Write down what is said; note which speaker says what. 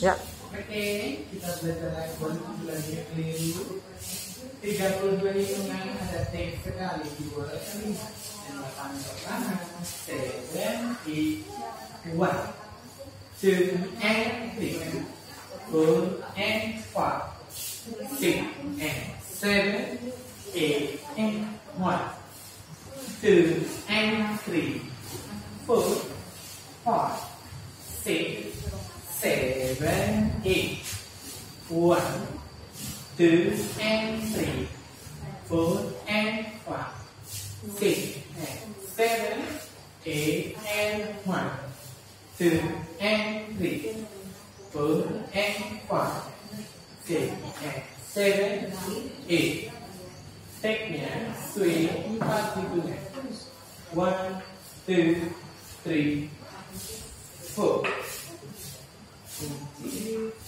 Speaker 1: Ya.
Speaker 2: Oke, kita belajar lagi keliru. 32 hitungan ada T sekali diboleh kelima. Dan 8 pertama 7 8 1 2 and 3 4 and 5 6 and 7 8 and 1 2 and 3 4 5 6 7 8 1 2 and 3 4 and 5 6 and 7 8 and 1 2 and 3 4 and 5 6 and 7 8. Teknya suy 4 hitungan 1 2 3 4 5